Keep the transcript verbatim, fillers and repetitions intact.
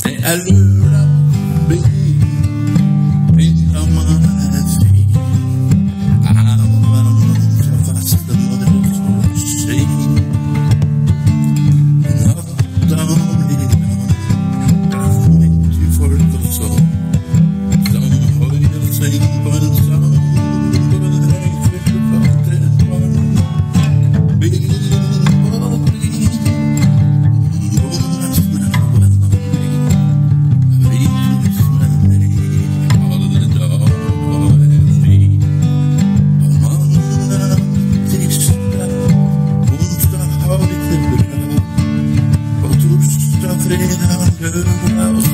Det är lördag, min mamma är fri. Alla några fasta mörker sig. Natta och lilla, där mitt i folk och så. Som höjer sig på en sång. Och den räcker för ett barn. Bilen på bil. Många snabba någonting. Fredag, lördag och